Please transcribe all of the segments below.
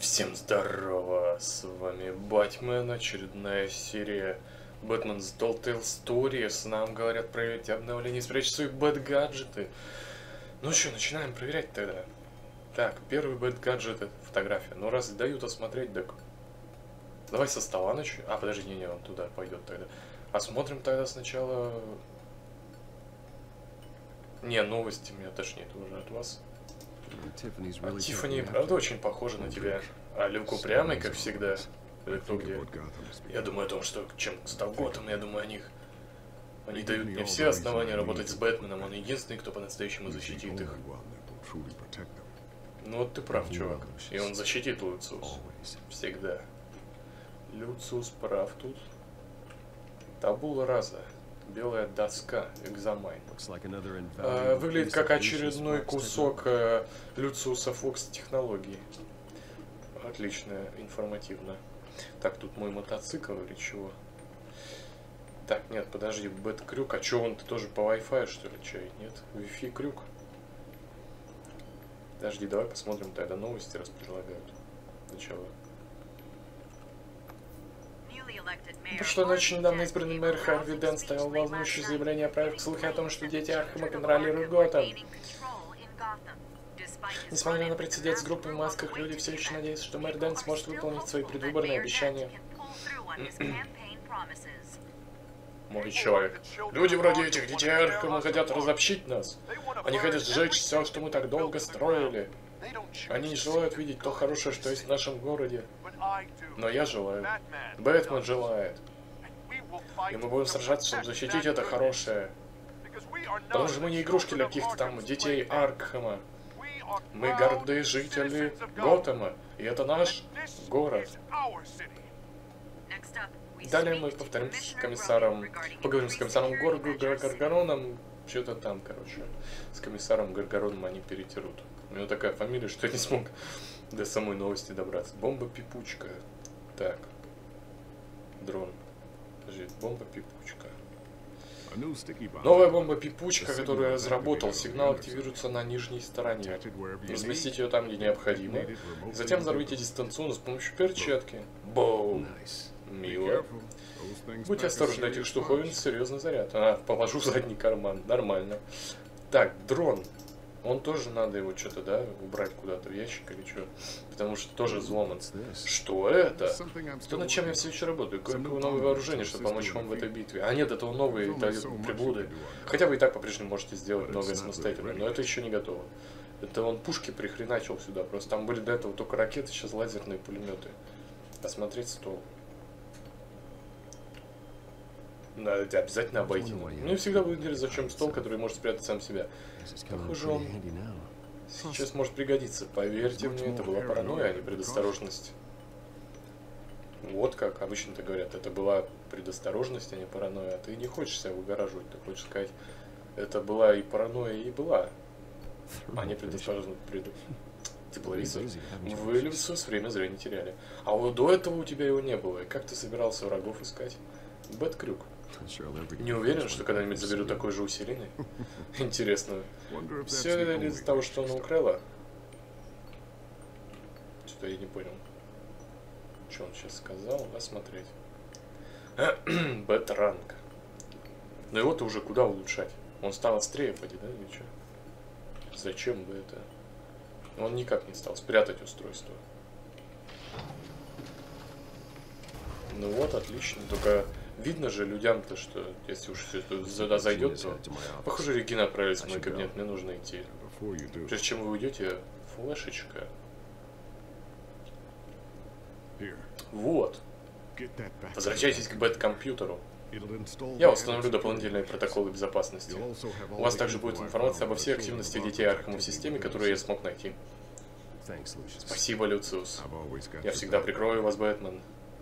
Всем здорово, с вами Батмен, очередная серия Batman's Telltale Stories. Нам говорят проверить обновление, спрячь свои бэт-гаджеты. Ну что, начинаем проверять тогда. Так, первый бэт-гаджет — это фотография. Ну раз дают осмотреть, так давай со стола начнем. А, подожди, не, он туда пойдет тогда. Осмотрим тогда сначала... Не, новости меня тошнит уже от вас. Тиффани, правда, очень похожа на тебя. А Люк упрямый, как всегда. Или кто где? Я думаю о том, что чем стал Готэм, я думаю о них. Они дают мне все основания работать с Бэтменом. Он единственный, кто по-настоящему защитит их. Ну вот ты прав, чувак. И он защитит Люциус. Всегда. Люциус прав тут. Табула раза. Белая доска, экзамайн. Выглядит как очередной кусок Люциуса Фокс технологии. Отлично, информативно. Так, тут мой мотоцикл или чего? Так, нет, подожди, бэт-крюк. А чё, он-то тоже по Wi-Fi, что ли, чай? Нет? Wi-Fi крюк. Подожди, давай посмотрим тогда новости, раз предлагают. Сначала. То, что ночью недавно избранный мэр Харви Дент ставил волнующее заявление, отправив слухи о том, что дети Аркхема контролируют Готэм. Несмотря на прецедент с группой в масках, люди все еще надеются, что мэр Дент сможет выполнить свои предвыборные обещания. Мой человек. Люди вроде этих детей Аркхема хотят разобщить нас. Они хотят сжечь все, что мы так долго строили. Они не желают видеть то хорошее, что есть в нашем городе. Но я желаю. Бэтмен желает. И мы будем сражаться, чтобы защитить это хорошее. Потому что мы не игрушки для каких-то там детей Аркхема. Мы гордые жители Готэма. И это наш город. Далее мы повторим с комиссаром... Поговорим с комиссаром Гаргароном. Что-то там, короче. С комиссаром Гаргароном они перетерут. У него такая фамилия, что я не смог до самой новости добраться. Бомба-пипучка. Так. Дрон. Подожди, бомба-пипучка. Новая бомба-пипучка, которую я разработал. Сигнал активируется на нижней стороне. Разместите ее там, где необходимо. Затем взорвите дистанционно с помощью перчатки. Боу. Мило. Будьте осторожны, этих штуковин серьезный заряд. А, положу в задний карман. Нормально. Так, дрон. Он тоже надо его что-то, да, убрать куда-то в ящик или что? Потому что тоже взломан. Что это? То, над чем я все еще работаю. Какое новое вооружение, чтобы помочь вам в этой битве. А нет, это новые приблуды. Хотя вы и так по-прежнему можете сделать многое самостоятельно, но это еще не готово. Это он пушки прихреначил сюда. Просто там были до этого только ракеты, сейчас лазерные пулеметы. Осмотреть стол. Надо обязательно обойти. Мне всегда выглядит, зачем стол, который может спрятать сам себя. Похоже, он сейчас может пригодиться. Поверьте мне, это была паранойя, а не предосторожность. Вот как обычно-то говорят, это была предосторожность, а не паранойя. А ты не хочешь себя выгораживать, ты хочешь сказать, это была и паранойя, и была. А не предосторожность. Тепловизор. Вы, Люциус, время зря не теряли. А вот до этого у тебя его не было. И как ты собирался врагов искать? Бэт-крюк. Не уверен, что когда-нибудь заберу такой же усиленный. Интересно. Все это из-за того, что она украла? Что-то я не понял. Что он сейчас сказал? Осмотреть. Бэт-ранг. Но его-то уже куда улучшать? Он стал острее, поди, да, или что? Зачем бы это? Он никак не стал спрятать устройство. Ну вот, отлично. Только видно же людям-то, что если уж все это сюда зайдет, то... Похоже, Регина отправилась в мой кабинет, мне нужно идти. Прежде чем вы уйдете, флешечка. Вот. Возвращайтесь к бэт-компьютеру. Я установлю дополнительные протоколы безопасности. У вас также будет информация обо всех активностях детей Аркхема в системе, которую я смог найти. Спасибо, Люциус. Я всегда прикрою вас, Бэтмен.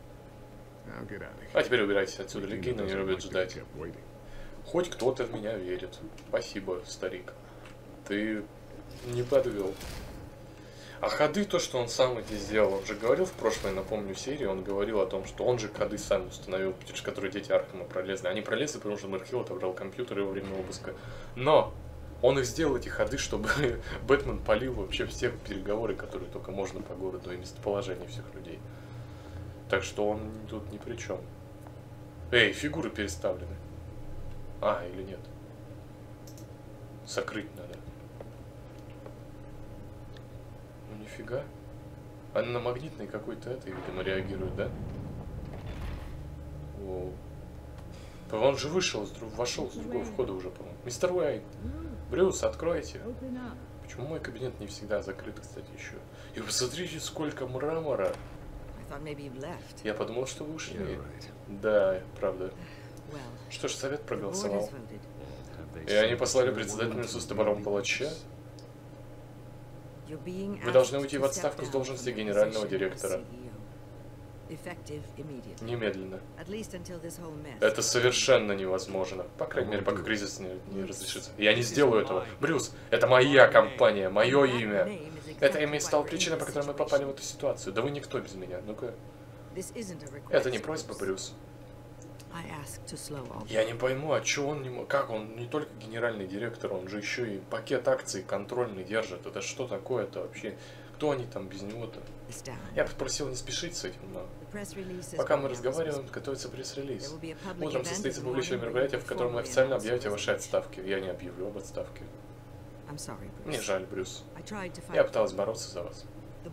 А теперь убирайтесь отсюда, Регина не любит ждать. Хоть кто-то в меня верит. Спасибо, старик. Ты не подвел. А ходы, то, что он сам эти сделал, он же говорил в прошлой, напомню, серии, он говорил о том, что он же ходы сам установил, через которые дети Аркхема пролезли. Они пролезли, потому что Мэрхилл отобрал компьютеры во время обыска. Но Он их сделал, эти ходы, чтобы Бэтмен полил вообще все переговоры, которые только можно по городу, и местоположение всех людей. Так что он тут ни при чем. Эй, фигуры переставлены. А, или нет? Закрыть надо. Ну нифига. Она на магнитный какой-то этой, видимо, реагирует, да? Воу. Он же вышел, вошел с другого входа уже, по-моему. Мистер Уэйн, Брюс, откройте. Почему мой кабинет не всегда закрыт, кстати, еще? И посмотрите, сколько мрамора. Я подумал, что вы ушли. Да, правда. Что ж, совет проголосовал. И они послали председательницу с топором палача. Вы должны уйти в отставку с должности генерального директора. Немедленно. Это совершенно невозможно. По крайней мере, пока кризис не разрешится. Я не сделаю этого. Брюс, это моя компания, мое имя. Это имя стало причиной, по которой мы попали в эту ситуацию. Да вы никто без меня. Ну-ка. Это не просьба, Брюс. Я не пойму, а что он не мог? Как он не только генеральный директор, он же еще и пакет акций контрольный держит. Это что такое-то вообще? Кто они там без него-то? Я попросил не спешить с этим, но... Пока мы разговариваем, готовится пресс-релиз. Утром состоится публичное мероприятие, в котором вы официально объявите о вашей отставке. Я не объявлю об отставке. Мне жаль, Брюс. Я пыталась бороться за вас.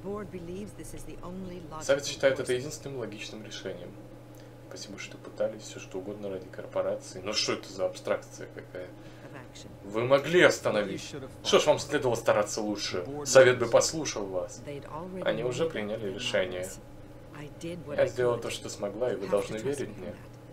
Совет считает это единственным логичным решением. Спасибо, что пытались, все что угодно ради корпорации. Но что это за абстракция какая? Вы могли остановить. Что ж, вам следовало стараться лучше. Совет бы послушал вас. Они уже приняли решение. Я сделала то, что смогла, и вы должны верить мне.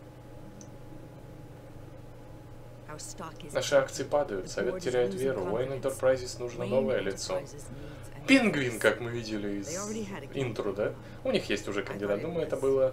Наши акции падают, Совет теряет веру. Wayne Enterprises нужно новое лицо. Пингвин, как мы видели из интро, да? У них есть уже кандидат. Думаю, это было...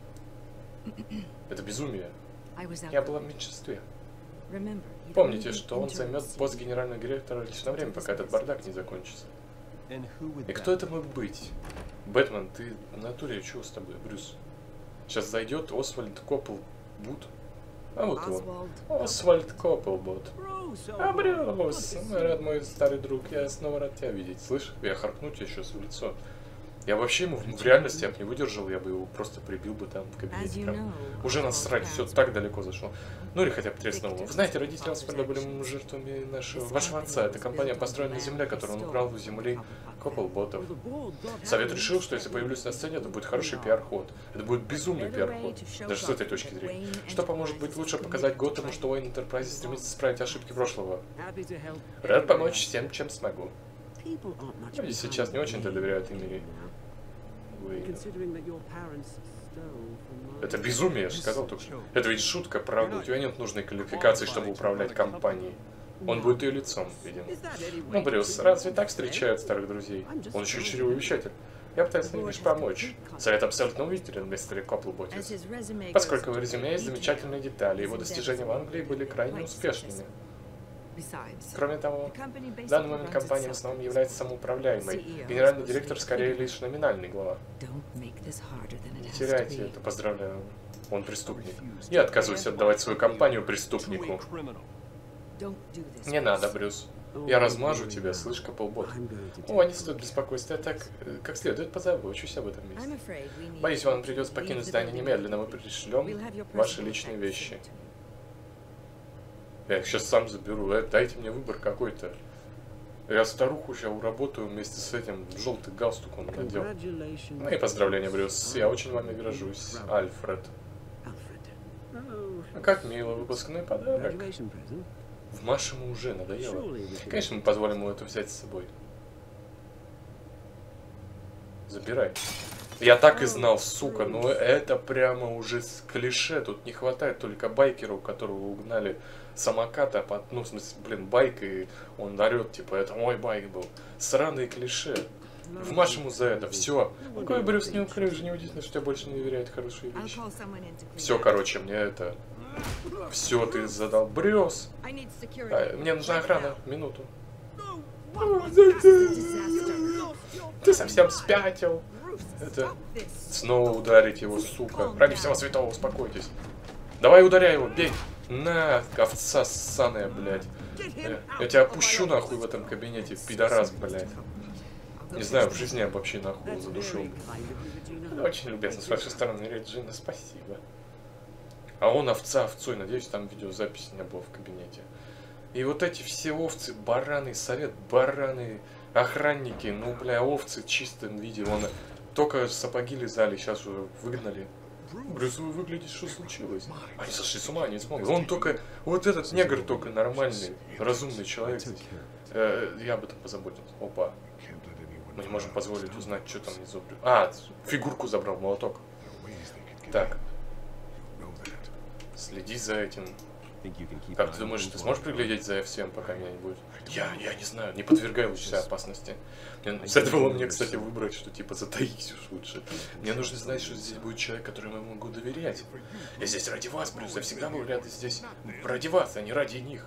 Это безумие. Я была в меньшинстве. Помните, что он займет пост генерального директора лишь на время, пока этот бардак не закончится. И кто это мог быть? Бэтмен, ты в натуре, что с тобой, Брюс? Сейчас зайдет Освальд Копплбут. А вот он. Освальд Копплбут. А, Брюс, рад, мой старый друг, я снова рад тебя видеть. Слышь, я харкну тебе сейчас в лицо. Я вообще ему в реальности не выдержал, я бы его просто прибил бы там в кабинете. Прям. Уже насрать, все так далеко зашло. Ну или хотя бы треснул. Вы знаете, родители Освальда были жертвами вашего отца. Это компания построена на земле, которую он украл у земли Копплботов. Совет решил, что если появлюсь на сцене, это будет хороший пиар-ход. Это будет безумный пиар-ход, даже с этой точки зрения. Что поможет быть лучше показать Готэму, что Wayne Enterprises стремится исправить ошибки прошлого. Рад помочь всем, чем смогу. Люди сейчас не очень-то доверяют Эмили. Это безумие, я же сказал только. Это ведь шутка, правда? У тебя нет нужной квалификации, чтобы управлять компанией. Он будет ее лицом, видимо. Ну, Брюс, разве так встречают старых друзей? Он еще чревовещатель. Я пытаюсь лишь помочь. Совет абсолютно уверен, мистер Копплботис. Поскольку в резюме есть замечательные детали, его достижения в Англии были крайне успешными. Кроме того, в данный момент компания в основном является самоуправляемой. Генеральный директор скорее лишь номинальный глава. Не теряйте это, поздравляю. Он преступник. Я отказываюсь отдавать свою компанию преступнику. Не надо, Брюс. Я размажу тебя, слышь, Копплбот. О, не стоит беспокойства, я так как следует позабочусь об этом месте. Боюсь, вам придется покинуть здание немедленно, мы пришлем ваши личные вещи. Я их сейчас сам заберу. Дайте мне выбор какой-то. Я старуху сейчас уработаю вместе с этим. Желтый галстук он надел. Мои поздравления, Брюс. Я очень вами горжусь. Альфред. А как мило, выпускной подарок. В Маше ему уже надоело. Конечно, мы позволим ему это взять с собой. Забирай. Я так и знал, сука, но это прямо уже клише. Тут не хватает только байкера, у которого угнали самоката, ну, в смысле, блин, байк, и он орет, типа, это мой байк был. Сраные клише. Вмажь ему за это, все. Какой Брюс неуклюжий, неудивительно, что тебя больше не доверяет хорошие вещи. Все, короче, мне это... Все, ты задал. Брюс! Мне нужна охрана, минуту. Ты совсем спятил. Это... Снова ударить его, сука. Ради всего святого, успокойтесь. Давай ударяй его, бей. На, овца ссаная, блядь. Я тебя опущу нахуй в этом кабинете, пидорас, блядь. Не знаю, в жизни я вообще нахуй задушил. Очень любезно с вашей стороны, Реджина, спасибо. А он овца овцой, надеюсь, там видеозаписи не было в кабинете. И вот эти все овцы, бараны, совет, бараны, охранники, ну, бля, овцы в чистом виде. Вон только сапоги лизали, сейчас уже выгнали. Брюс, вы выглядите, что случилось? Они сошли с ума, не смогут. Он только, вот этот негр только нормальный, разумный человек. Я об этом позаботился. Опа. Мы не можем позволить узнать, что там внизу. А, фигурку забрал, молоток. Так. Следи за этим. Как ты думаешь, ты сможешь приглядеть за всем, пока меня не будет? Я не знаю, не подвергай лучше опасности. Следовало мне, кстати, выбрать, что типа затаись уж лучше. Мне нужно знать, что здесь будет человек, которому я могу доверять. Я здесь ради вас, Брюс, я всегда был рядом здесь ради вас, а не ради них.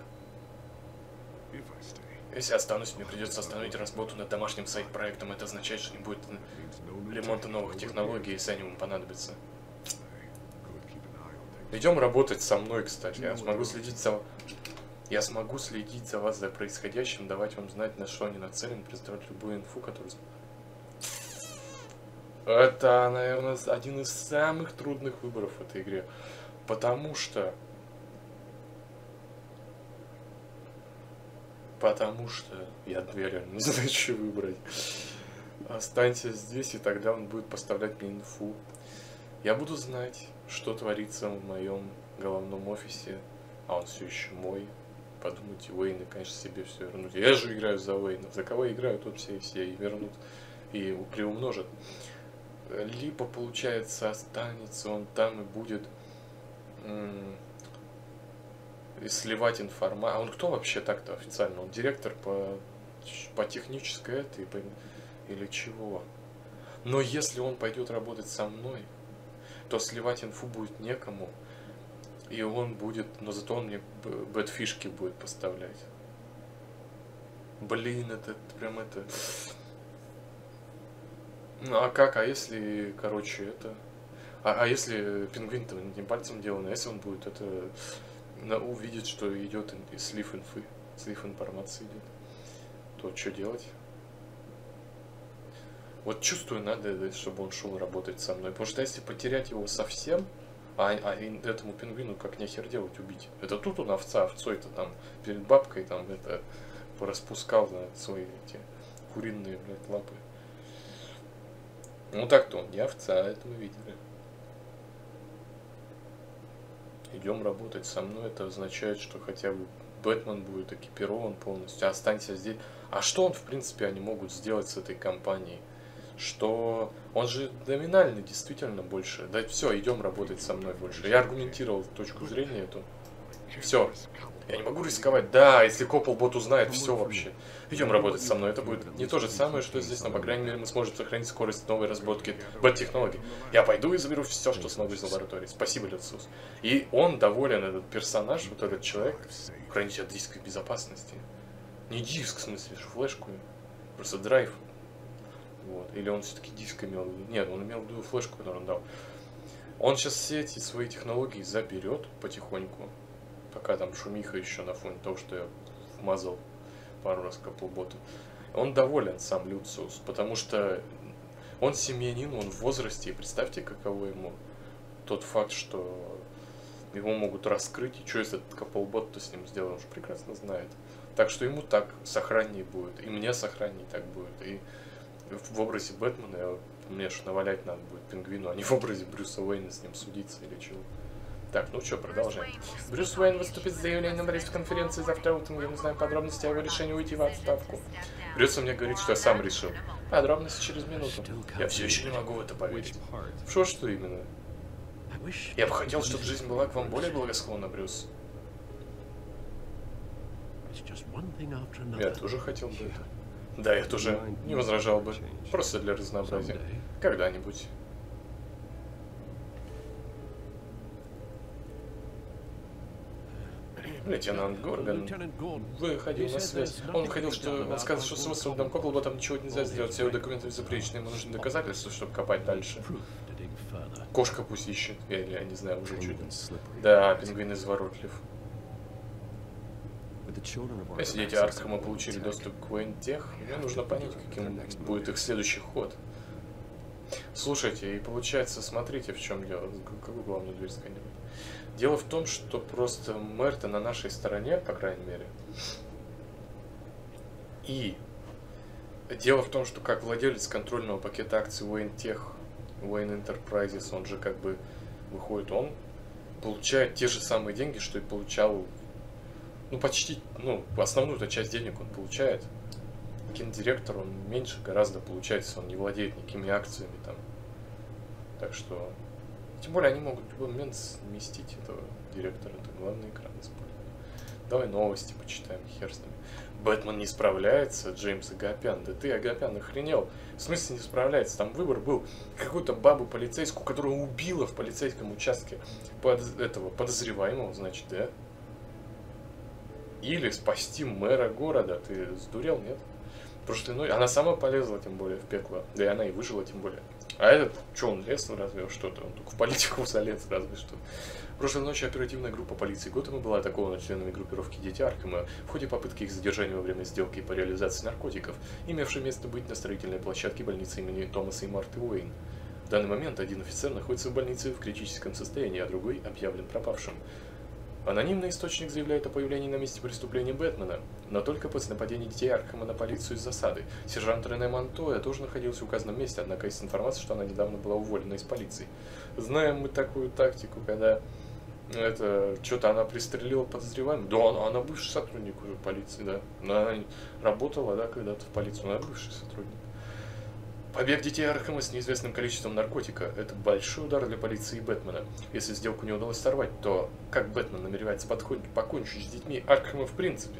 Если останусь, мне придется остановить работу над домашним сайт-проектом. Это означает, что не будет ремонта новых технологий, если они вам понадобятся. Идем работать со мной, кстати. Я смогу следить за вас, за происходящим, давать вам знать, на что они нацелены, представлять любую инфу, которую... Это, наверное, один из самых трудных выборов в этой игре. Потому что я реально не знаю, что выбрать. Останься здесь, и тогда он будет поставлять мне инфу. Я буду знать, что творится в моем головном офисе, а он все еще мой. Подумайте, Уэйны, конечно, себе все вернут. Я же играю за Уэйнов. За кого я играю, тот все и вернут, и приумножат. Либо, получается, останется он там и будет сливать информацию. А он кто вообще так-то официально? Он директор по технической этой, или чего? Но если он пойдет работать со мной, то сливать инфу будет некому. И он будет, но зато он мне бэтфишки будет поставлять. Блин, это прям это... Ну а как? А если, короче, это... А если пингвин-то не пальцем делан, а если он будет это... увидеть, что идет слив инфы, слив информации идет, то что делать? Вот чувствую, надо, чтобы он шел работать со мной. Потому что если потерять его совсем, а этому пингвину как нехер делать, убить. Это тут он овцой-то там перед бабкой там это пораспускал свои эти куриные, блядь, лапы. Ну так-то он не овца, это мы видели. Идем работать со мной, это означает, что хотя бы Бэтмен будет экипирован полностью, останься здесь. А что он, в принципе, они могут сделать с этой компанией? Что он же номинальный действительно больше. Да все, идем работать со мной больше. Я аргументировал точку зрения эту. Все. Я не могу рисковать. Да, если Коплбот узнает, все вообще. Идем работать со мной. Это будет не то же самое, что здесь, но по крайней мере мы сможем сохранить скорость новой разработки бэт-технологий. Я пойду и заберу все, что смогу из лаборатории. Спасибо, Люциус. И он доволен, этот персонаж, вот этот человек, хранить от диска безопасности. Не диск, в смысле, флешку. Просто драйв. Вот. Или он все-таки диск имел в виду? Нет, он имел в виду флешку, которую он дал. Он сейчас все эти свои технологии заберет потихоньку. Пока там шумиха еще на фоне того, что я вмазал пару раз Коплботу. Он доволен сам Люциус, потому что он семьянин, он в возрасте, и представьте, каково ему тот факт, что его могут раскрыть, и что если этот Коплбот-то с ним сделал, он же прекрасно знает. Так что ему так сохраннее будет, и мне сохраннее так будет, и в образе Бэтмена мне ж навалять надо будет пингвину, а не в образе Брюса Уэйна с ним судиться или чего. Так, ну что, продолжаем. Брюс Уэйн выступит с заявлением на пресс-конференции завтра утром. Я не знаю подробности о его решении уйти в отставку. Брюс мне говорит, что я сам решил. Подробности через минуту. Я все еще не могу в это поверить. Что именно? Я бы хотел, чтобы жизнь была к вам более благосклонна, Брюс. Я тоже хотел бы это. Да, я тоже не возражал бы. Просто для разнообразия. Когда-нибудь. Лейтенант Горган выходил на связь. Он сказал, что с Уэстфордом Коплботом ничего нельзя сделать. Все его документы безупречны. Ему нужны доказательства, чтобы копать дальше. Кошка пусть ищет. Я не знаю уже что. Да, пингвин изворотлив. Если дети Аркхема получили доступ к Уэйн-Тех, мне нужно понять, каким будет их следующий ход. Слушайте, и получается, смотрите, в чем дело. Какую главную дверь сканировать? Дело в том, что просто мэр-то на нашей стороне, по крайней мере. И дело в том, что как владелец контрольного пакета акций Уэйн-Тех, Wayne Enterprises, он же как бы выходит, он получает те же самые деньги, что и получал, ну почти, ну основную-то часть денег он получает. Гендиректор, он меньше гораздо получается, он не владеет никакими акциями там. Так что, тем более они могут в любой момент сместить этого директора, это главный экран использовать. Давай новости почитаем, хер с ними. Бэтмен не справляется, Джеймс Агапян. Да ты, Агапян, охренел. В смысле не справляется? Там выбор был какую-то бабу полицейскую, которую убила в полицейском участке этого подозреваемого, значит, да? Или спасти мэра города. Ты сдурел, нет? Прошлой ночью она сама полезла, тем более, в пекло. Да и она и выжила, тем более. А этот, что, он лез разве что-то? Он только в политику залез, разве что. Прошлой ночью оперативная группа полиции Готэма была атакована членами группировки «Дети Аркхема» в ходе попытки их задержания во время сделки по реализации наркотиков, имевшей место быть на строительной площадке больницы имени Томаса и Марты Уэйн. В данный момент один офицер находится в больнице в критическом состоянии, а другой объявлен пропавшим. Анонимный источник заявляет о появлении на месте преступления Бэтмена, но только после нападения детей Аркхема на полицию из засады. Сержант Рене Монтоя тоже находился в указанном месте, однако есть информация, что она недавно была уволена из полиции. Знаем мы такую тактику, когда это что-то она пристрелила подозреваемого. Да, она бывший сотрудник уже полиции, да. Она работала, да, когда-то в полицию, она бывший сотрудник. Побег детей Аркхема с неизвестным количеством наркотика – это большой удар для полиции и Бэтмена. Если сделку не удалось сорвать, то как Бэтмен намеревается покончить с детьми Аркхема в принципе?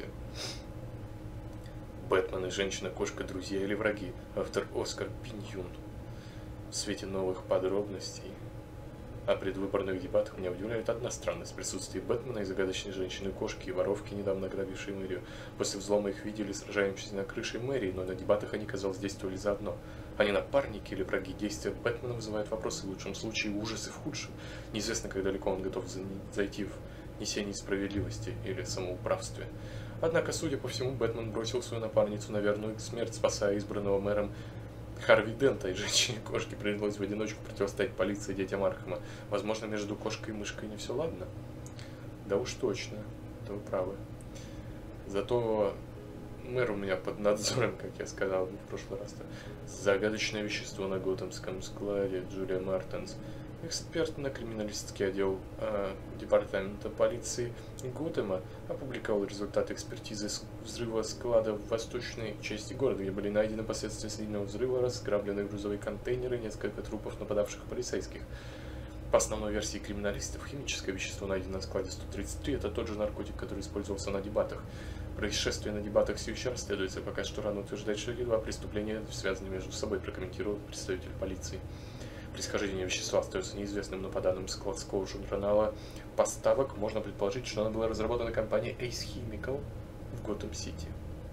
Бэтмен и женщина-кошка – друзья или враги? Автор Оскар Пиньюн. В свете новых подробностей о предвыборных дебатах меня удивляет одна странность: присутствие Бэтмена и загадочной женщины-кошки и воровки, недавно ограбившей мэрию. После взлома их видели сражающимися на крыше мэрии, но на дебатах они, казалось, действовали заодно. Они напарники или враги? Действия Бэтмена вызывают вопросы в лучшем случае, ужасы в худшем. Неизвестно, как далеко он готов зайти в несении справедливости или самоуправстве. Однако, судя по всему, Бэтмен бросил свою напарницу на верную смерть, спасая избранного мэром Харви Дента, и женщине-кошке пришлось в одиночку противостоять полиции и детям Аркхема. Возможно, между кошкой и мышкой не все ладно? Да уж точно, это вы правы. Зато мэр у меня под надзором, как я сказал в прошлый раз. Загадочное вещество на Готэмском складе. Джулия Мартенс, эксперт-криминалистский отдел департамента полиции Готэма, опубликовал результаты экспертизы взрыва склада в восточной части города, где были найдены последствия сильного взрыва, разграбленные грузовые контейнеры и несколько трупов нападавших полицейских. По основной версии криминалистов, химическое вещество, найденное на складе 133, это тот же наркотик, который использовался на дебатах. Происшествие на дебатах все еще расследуется, пока что рано утверждать, что эти два преступления связаны между собой, прокомментировал представитель полиции. Происхождение вещества остается неизвестным, но по данным складского журнала поставок можно предположить, что оно было разработано компанией Ace Chemical в Готэм-Сити.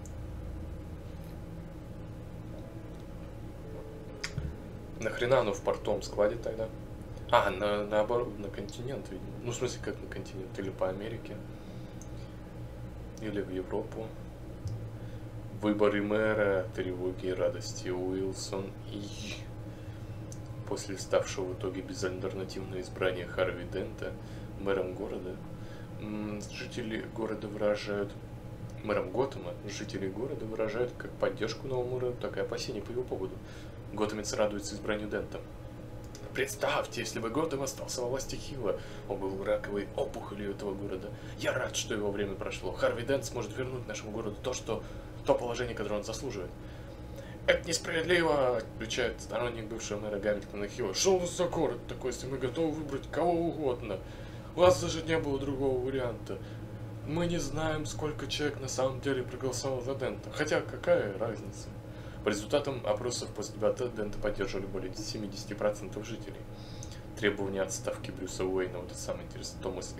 Нахрена оно в портовом складе тогда? А, наоборот, на континент, видимо. Ну, в смысле, как на континент? Или по Америке? Или в Европу? Выборы мэра, тревоги и радости. Уилсон и... После ставшего в итоге безальтернативное избрание Харви Дента мэром города, жители города выражают... Мэром Готэма жители города выражают как поддержку новому мэру, так и опасения по его поводу. Готэмец радуется избранию Дента. Представьте, если бы Готэм остался во власти Хилла, он был раковой опухолью этого города. Я рад, что его время прошло. Харви Дент сможет вернуть нашему городу то положение, которое он заслуживает. Это несправедливо, отвечает сторонник бывшего мэра Гамильтона Хилла. Что у нас за город такой, если мы готовы выбрать кого угодно? У нас даже не было другого варианта. Мы не знаем, сколько человек на самом деле проголосовал за Дента. Хотя какая разница? По результатам опросов после дебата Дента поддерживали более 70% жителей. Требования отставки Брюса Уэйна, вот это самое интересное, Томас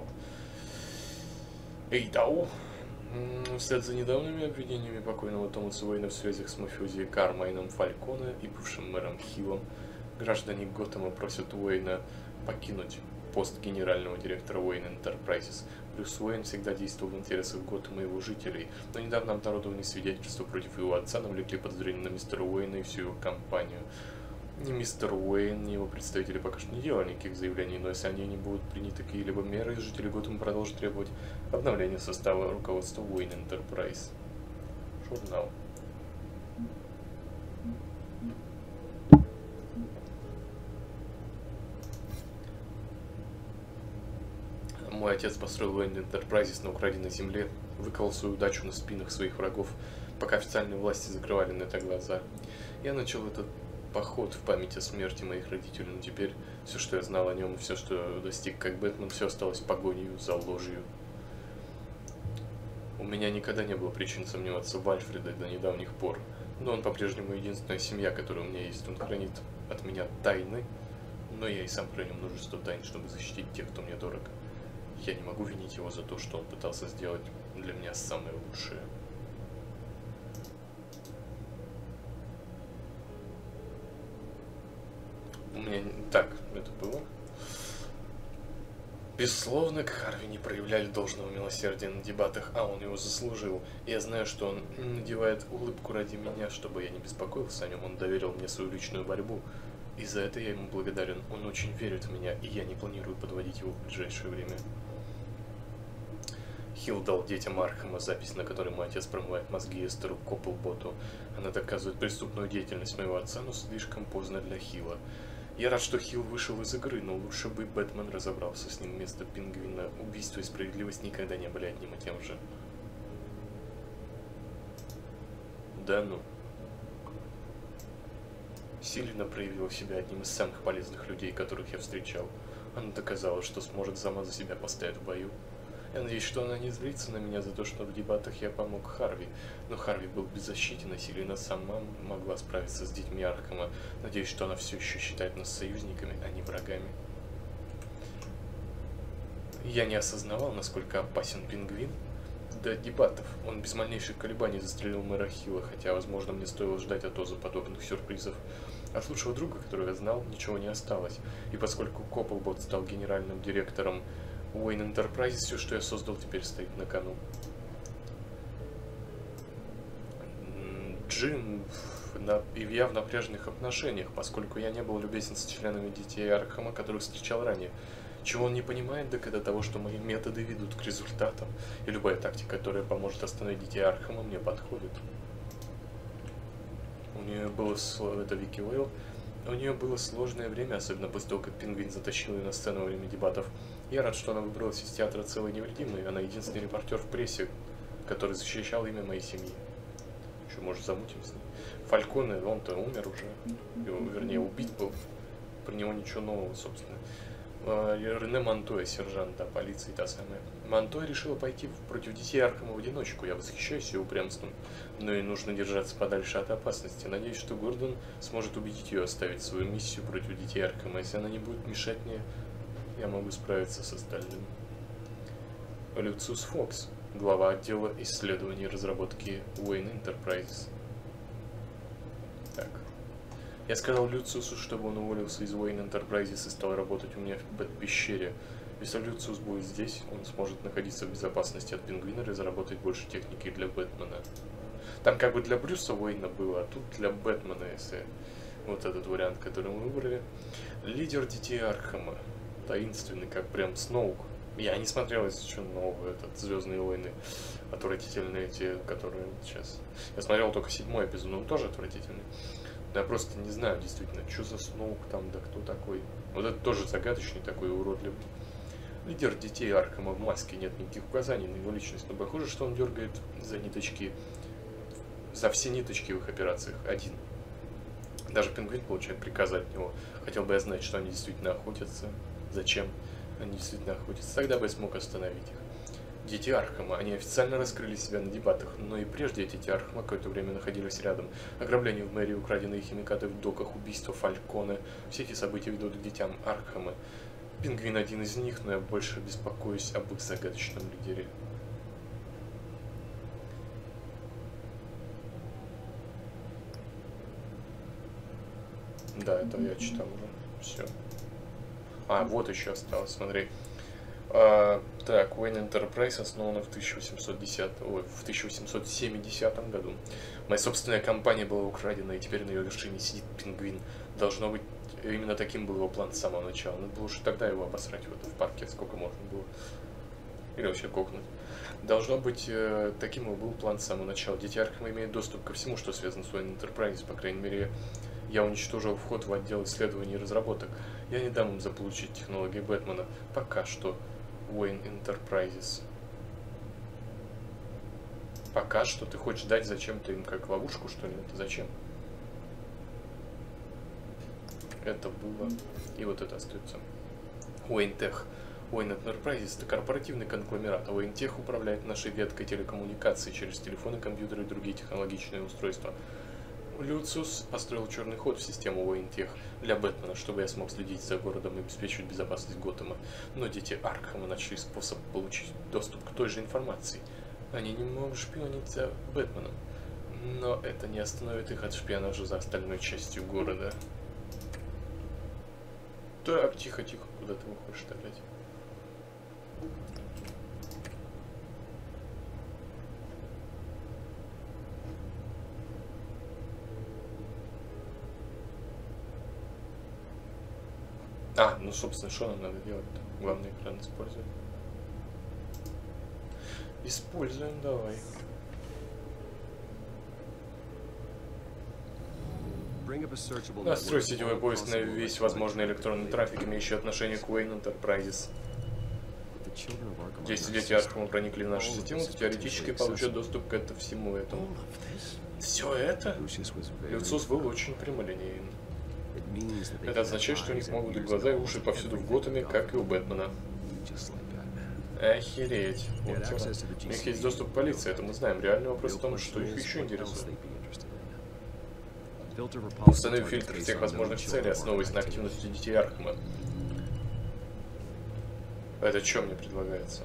Эйдау. Вслед за недавними обвинениями покойного Томаса Уэйна в связях с мафиози Кармайном Фальконе и бывшим мэром Хиллом, граждане Готэма просят Уэйна покинуть пост генерального директора Wayne Enterprises. Брюс Уэйн всегда действовал в интересах Готэма и его жителей, но недавно обнародованные свидетельства против его отца навлекли подозрения на мистера Уэйна и всю его компанию. Ни мистер Уэйн, ни его представители пока что не делали никаких заявлений, но если они не будут приняты какие-либо меры, жители Готэма продолжат требовать обновления состава руководства Wayne Enterprise. Журнал. Мой отец построил Wayne Enterprises на украденной земле, выколол свою удачу на спинах своих врагов, пока официальные власти закрывали на это глаза. Я начал этот поход в память о смерти моих родителей, но теперь все, что я знал о нем, и все, что достиг как Бэтмен, все осталось погонью за ложью. У меня никогда не было причин сомневаться в Альфреде до недавних пор, но он по-прежнему единственная семья, которая у меня есть. Он хранит от меня тайны, но я и сам храню множество тайн, чтобы защитить тех, кто мне дорог. Я не могу винить его за то, что он пытался сделать для меня самое лучшее. У меня... Так, это было. Безусловно, к Харви не проявляли должного милосердия на дебатах, а он его заслужил. Я знаю, что он надевает улыбку ради меня, чтобы я не беспокоился о нем. Он доверил мне свою личную борьбу, и за это я ему благодарен. Он очень верит в меня, и я не планирую подводить его в ближайшее время. Хилл дал детям Аркхема запись, на которой мой отец промывает мозги Эстеру Копплботу. Она доказывает преступную деятельность моего отца, но слишком поздно для Хилла. Я рад, что Хилл вышел из игры, но лучше бы Бэтмен разобрался с ним вместо Пингвина. Убийство и справедливость никогда не были одним и тем же. Да ну. Селина проявила себя одним из самых полезных людей, которых я встречал. Она доказала, что сможет сама за себя постоять в бою. Я надеюсь, что она не злится на меня за то, что в дебатах я помог Харви. Но Харви был беззащитен, а Селина сама могла справиться с детьми Аркхема. Надеюсь, что она все еще считает нас союзниками, а не врагами. Я не осознавал, насколько опасен Пингвин. До дебатов он без малейших колебаний застрелил мэра Хилла, хотя, возможно, мне стоило ждать от Оза подобных сюрпризов. От лучшего друга, которого я знал, ничего не осталось. И поскольку Копплбот стал генеральным директором Wayne Enterprise, все, что я создал, теперь стоит на кону. Джим и я в напряженных отношениях, поскольку я не был любезен с членами детей Аркхема, которых встречал ранее. Чего он не понимает, так это того, что мои методы ведут к результатам, и любая тактика, которая поможет остановить детей Аркхема, мне подходит. У нее было это Вики Уэйл. У нее было сложное время, особенно после того, как Пингвин затащил ее на сцену во время дебатов. Я рад, что она выбралась из театра целой и невредимой. Она единственный репортер в прессе, который защищал имя моей семьи. Еще, может, замутим с ней. Фальконе, он-то умер уже. Его, вернее, убит был. Про него ничего нового, собственно. Рене Монтоя, сержант, да, полиции, та самая. Монтоя решила пойти против детей Аркхема в одиночку. Я восхищаюсь ее упрямством. Но и нужно держаться подальше от опасности. Надеюсь, что Гордон сможет убедить ее оставить свою миссию против детей Аркхема. Если она не будет мешать мне, я могу справиться с остальным. Люциус Фокс, глава отдела исследований и разработки Wayne Enterprises. Так. Я сказал Люциусу, чтобы он уволился из Wayne Enterprises и стал работать у меня в Бэт-пещере. Если Люциус будет здесь, он сможет находиться в безопасности от Пингвина и разработать больше техники для Бэтмена. Там как бы для Брюса Уэйна было, а тут для Бэтмена, если вот этот вариант, который мы выбрали. Лидер детей Аркхема. Таинственный, как прям Сноук. Я не смотрел, если что, новый, этот Звездные войны. Отвратительные те, которые сейчас. Я смотрел только 7-й эпизод, но он тоже отвратительный. Но я просто не знаю, действительно, что за Сноук там, да кто такой. Вот это тоже загадочный такой, уродливый. Лидер детей Аркхема в маске, нет никаких указаний на его личность, но похоже, что он дергает за ниточки, за все ниточки в их операциях один. Даже Пингвин получает приказы от него. Хотел бы я знать, что они действительно охотятся, зачем они действительно охотятся, тогда бы я смог остановить их. Дети Аркхема, они официально раскрыли себя на дебатах, но и прежде эти дети Аркхема какое-то время находились рядом. Ограбление в мэрии, украденные химикаты в доках, убийство Фальконе, все эти события ведут к детям Аркхема. Пингвин один из них, но я больше беспокоюсь об их загадочном лидере. Да, это я читал уже. Все. А, вот еще осталось, смотри. Так, Wayne Enterprise основана в 1870 году. Моя собственная компания была украдена, и теперь на ее вершине сидит пингвин. Должно быть, именно таким был его план с самого начала. Надо было уже тогда его обосрать в парке, сколько можно было. Или вообще кокнуть. Должно быть, таким его был план с самого начала. Дети Аркхема имеют доступ ко всему, что связано с Wayne Enterprise. По крайней мере, я уничтожил вход в отдел исследований и разработок. Я не дам им заполучить технологии Бэтмена. Пока что. Wayne Enterprises. Пока что ты хочешь дать зачем-то им как ловушку, что ли? Это зачем? Это было. И вот это остается. Wayne Tech. Wayne Enterprises — это корпоративный конгломерат. Wayne Tech управляет нашей веткой телекоммуникаций через телефоны, компьютеры и другие технологичные устройства. Люциус построил черный ход в систему Wayne Tech для Бэтмена, чтобы я смог следить за городом и обеспечивать безопасность Готэма. Но дети Аркхема нашли способ получить доступ к той же информации. Они не могут шпионить за Бэтменом, но это не остановит их от шпионажа за остальной частью города. Так, тихо-тихо, куда ты выходишь опять? А, ну собственно, что нам надо делать-то? Главный экран используем. Используем, давай. Настрой сетевой поиск на весь возможный электронный трафик, имеющий отношение к Wayne Enterprises. Если дети Аркхема проникли в нашу систему, то теоретически получат доступ к всему этому. Все это? Люциус был очень прямолинейен. Это означает, что у них могут быть глаза и уши повсюду в Готэме, как и у Бэтмена. Охереть. Вот у них есть доступ к полиции, это мы знаем. Реальный вопрос в том, что их еще интересует. Установи фильтр всех возможных целей, основываясь на активности детей Аркхема. Это что мне предлагается?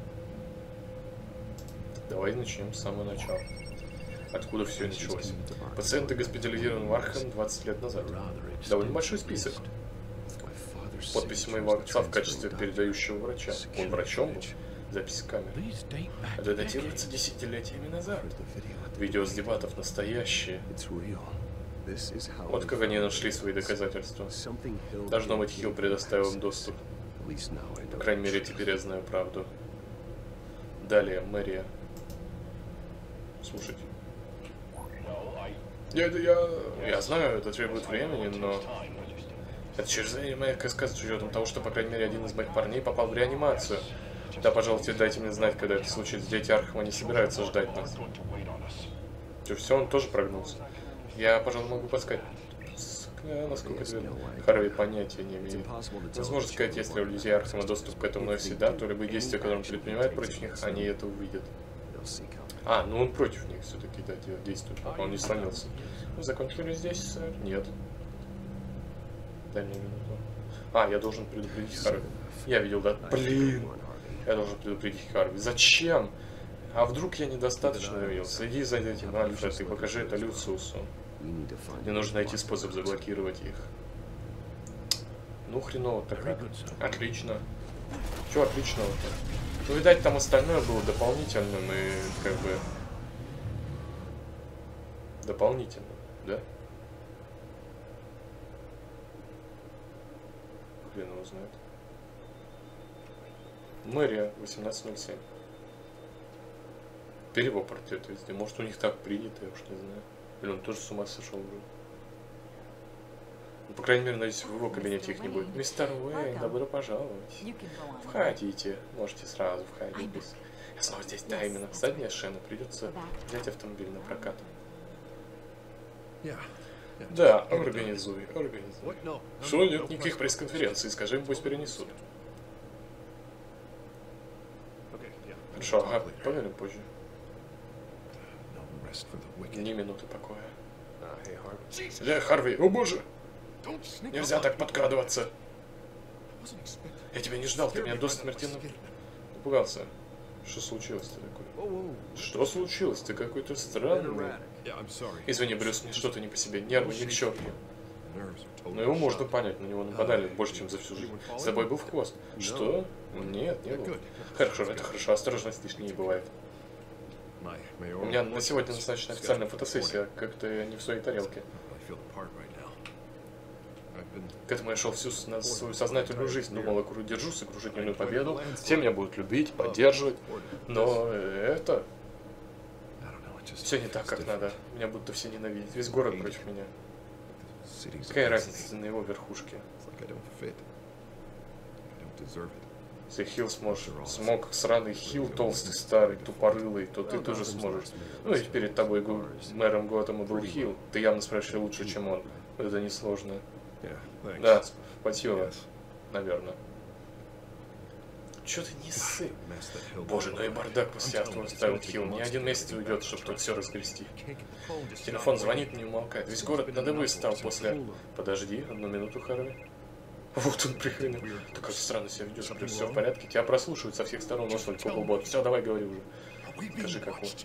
Давай начнем с самого начала. Откуда все началось? Пациенты госпитализированы в Аркхем 20 лет назад. Довольно большой список. Подпись моего отца в качестве передающего врача. Он врачом был? Запись камеры. Это датируется десятилетиями назад. Видео с дебатов настоящие. Вот как они нашли свои доказательства. Должно быть, Хилл предоставил им доступ. По крайней мере, теперь я знаю правду. Далее, мэрия. Слушайте. Я знаю, это требует времени, но... Это чрезвычайно сказать с учетом того, что, по крайней мере, один из моих парней попал в реанимацию. Да, пожалуйста, дайте мне знать, когда это случится. Дети Аркхема не собираются ждать нас. Все, он тоже прогнулся. Я, пожалуй, могу подсказать, насколько это верно. Харви понятия не имеет. Возможно сказать, если у людей Аркхема доступ к этому, но если да, то любые действия, которые он предпринимает против них, они это увидят. А, ну он против них все-таки, да, действует, пока он не сломился. Вы закончили здесь, сэр? Нет. Дай мне минуту. А, я должен предупредить Харви. Я видел, да? Блин! Я должен предупредить Харви. Зачем? А вдруг я недостаточно видел? Следи за этим, Альфред, и покажи это Люциусу. Мне нужно найти способ заблокировать их. Ну, хреново-то как. Отлично. Чего отличного-то? Ну, видать, там остальное было дополнительным и, как бы... Дополнительно, да? Хрен его знает. Мэрия, 1807. Перевод портрет везде. Может, у них так принято, я уж не знаю. Или он тоже с ума сошел уже. Ну, по крайней мере, надеюсь, в его кабинете их не будет. Мистер Уэйн, добро пожаловать. Входите. Можете сразу входить. Я снова здесь, да, именно. Задняя шина. Придется взять автомобиль на прокат. Да, организуй. Что, нет никаких пресс-конференций? Скажи им, пусть перенесут. Хорошо, ага, поговорим позже. Ни минуты покоя. Харви, о боже! Нельзя так подкрадываться. Я тебя не ждал, ты меня до смертельно напугался. Что случилось-то такое? Что случилось? Ты какой-то странный. Извини, Брюс, мне что-то не по себе. Нервы ни к черту. Но его можно понять, на него нападали больше, чем за всю жизнь. С тобой был в хвост. Что? Нет, не было. Хорошо, это хорошо, осторожность лишней не бывает. У меня на сегодня достаточно официальная фотосессия, как-то не в своей тарелке. К этому я шел всю свою сознательную жизнь. Думал, держу сокрушительную победу, все меня будут любить, поддерживать. Но это... Все не так, как надо. Меня будто все ненавидят. Весь город против меня. Какая разница на его верхушке? Если Хилл смог, сраный Хилл, толстый, старый, тупорылый, то ты тоже сможешь. Ну и перед тобой мэром Готэма был Хилл. Ты явно справишься лучше, чем он. Это несложно. Да, спасибо, наверное. Чё ты не ссы? Боже, ну и бардак после автора ставит Хилл. Ни один месяц уйдет, чтобы тут все разгрести. Телефон звонит, не умолкает. Весь город на дыбы стал после... Подожди, 1 минуту, Харви. Вот он прихренил. Ты как странно себя ведешь, все в порядке. Тебя прослушивают со всех сторон, нос только бот. Все, давай говори уже. Скажи, как вот.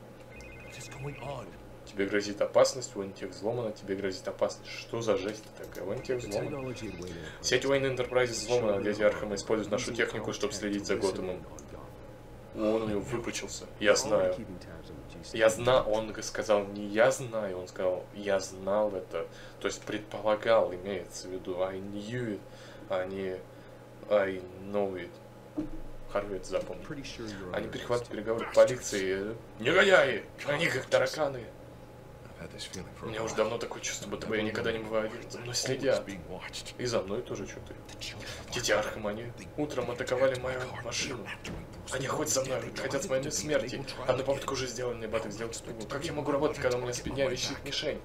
Тебе грозит опасность, Войнтех взломана, тебе грозит опасность. Что за жесть такая? Войнтех взломана. Сеть Wayne Enterprises взломана, дети Архама используют нашу технику, чтобы следить за Готэмом. Он у него выпучился. Я знаю. Я знал, он сказал не я знаю, он сказал я знал это. То есть предполагал, имеется в виду. I knew it, а не I know it. Харви это запомнил. Они перехватывают переговоры полиции. Негодяи! Они как тараканы. У меня уже давно такое чувство, будто бы я никогда не бываю один. За мной следят. И за мной тоже что-то. Дети Архама, они утром атаковали мою машину. Они ходят за мной, хотят с моей смерти. Одну попытку уже сделали, Баток сделать стугу. Как я могу работать, когда у меня с меня висит мишень?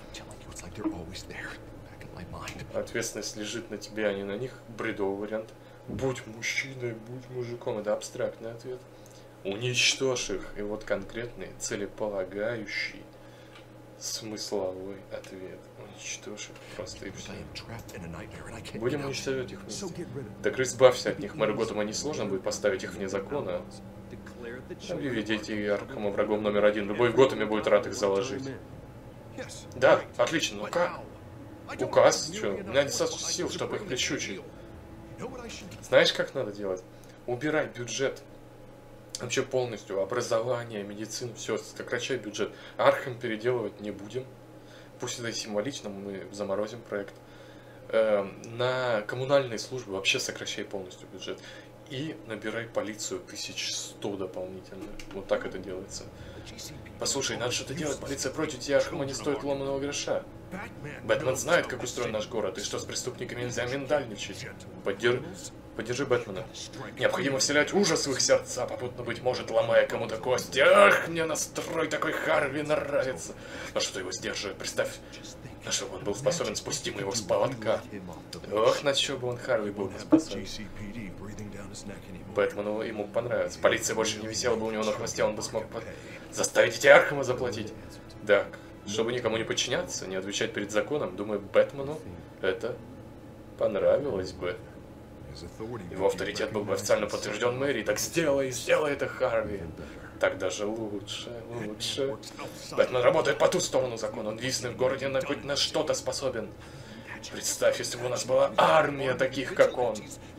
Ответственность лежит на тебе, а не на них. Бредовый вариант. Будь мужчиной, будь мужиком. Это абстрактный ответ. Уничтожь их. И вот конкретный, целеполагающий, смысловой ответ. Уничтожь их просто и все. Будем уничтожать их вместе. Так избавься от них. Мэру Готэма несложно будет поставить их вне закона. Объяви дети Архама врагом номер 1. Любой в Готэме будет рад их заложить. Да, отлично. Ну как? Указ? Что? У меня недостаточно сил, чтобы их прищучить. Знаешь, как надо делать? Убирать бюджет. Вообще полностью. Образование, медицину, все. Сокращай бюджет. Архам переделывать не будем. Пусть это и символично, мы заморозим проект. На коммунальные службы вообще сокращай полностью бюджет. И набирай полицию 1100 дополнительно. Вот так это делается. Послушай, надо что-то делать. Полиция против тебя, Архама не стоит ломаного гроша. Бэтмен знает, как устроен наш город, и что с преступниками нельзя миндальничать. Поддержи Бэтмена. Необходимо вселять ужас в их сердца, попутно, быть может, ломая кому-то кости. Ах, мне настрой такой Харви нравится. Но что его сдерживает? Представь, на что он был способен спустить его с поводка. Ох, на что бы он Харви был не способен. Бэтмену ему понравится. Полиция больше не висела бы у него на хвосте, он бы смог заставить эти Архама заплатить. Так, чтобы никому не подчиняться, не отвечать перед законом, думаю, Бэтмену это понравилось бы. Его авторитет был бы официально подтвержден мэрией. Так сделай это, Харви. Так даже лучше. Бэтмен работает по ту сторону закона. Он единственный в городе хоть на что-то способен. Представь, если бы у нас была армия таких, как он.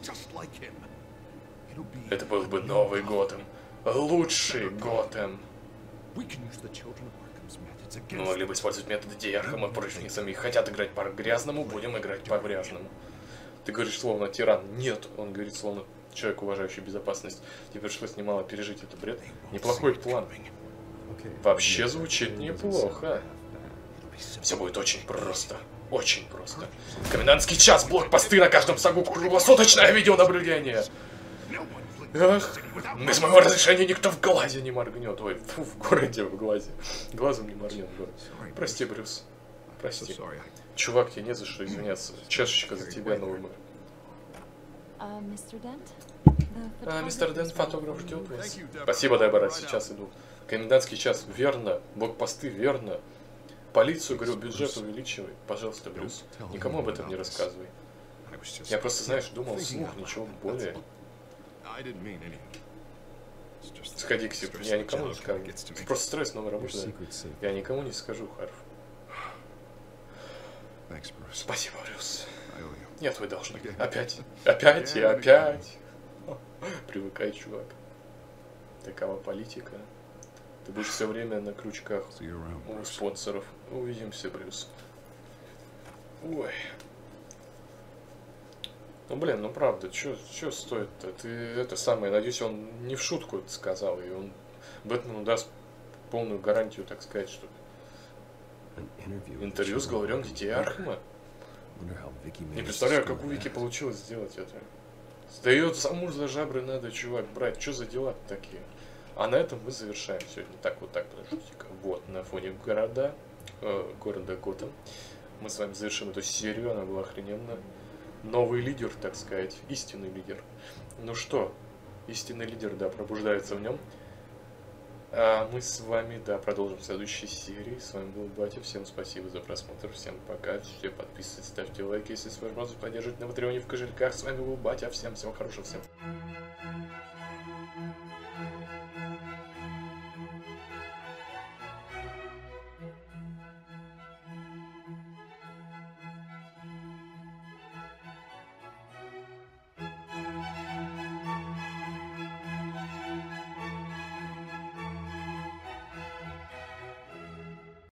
Это был бы новый Готэм. Лучший Готэм. Мы могли бы использовать методы детей Архама против них самих. Хотят играть по-грязному, будем играть по-грязному. Ты говоришь словно тиран. Нет, он говорит словно человек, уважающий безопасность. Тебе пришлось немало пережить этот бред. Неплохой план. Вообще звучит неплохо. Все будет очень просто. Очень просто. Комендантский час, блокпосты на каждом шагу, круглосуточное видеонаблюдение. Ах, без моего разрешения никто в глазе не моргнет. Ой, фу, в городе в глазе. Глазом не моргнет. Прости, Брюс. Прости. Чувак, тебе не за что извиняться. Чашечка за тебя, новый мэр. Мистер Дент, фотограф ждет вас. Спасибо, Дебора, сейчас иду. Комендантский час, верно. Блокпосты, верно. Полицию, говорю, бюджет увеличивай. Пожалуйста, Брюс. Никому об этом не рассказывай. Я просто, знаешь, думал вслух, ничего более. Сходи к себе, я никому не скажу. Просто стресс, новая работа. Я никому не скажу, Харв. Спасибо, Брюс. I owe you. Я твой должник. Okay. Опять. Опять и опять. Привыкай, чувак. Такова политика. Ты будешь все время на крючках See you around, у Bruce. спонсоров. Увидимся, Брюс. Ой. Ну, блин, ну правда, что стоит-то? Ты это самое, надеюсь, он не в шутку это сказал, и он Бэтмену даст полную гарантию, так сказать, что интервью с главарем детей Архема. Не представляю, как у Вики получилось сделать это. Да ее саму за жабры надо, чувак, брать. Что за дела такие? А на этом мы завершаем сегодня. Так, вот так, подождите-ка. Вот, на фоне города Готэм. Мы с вами завершим эту серию, она была охрененная. Новый лидер, так сказать, истинный лидер. Ну что, истинный лидер, да, пробуждается в нем. А мы с вами, да, продолжим в следующей серии. С вами был Батя. Всем спасибо за просмотр. Всем пока. Все подписывайтесь, ставьте лайки, если свою возможность поддерживать на Патреоне в кошельках. С вами был Батя. Всем всего хорошего. Всем.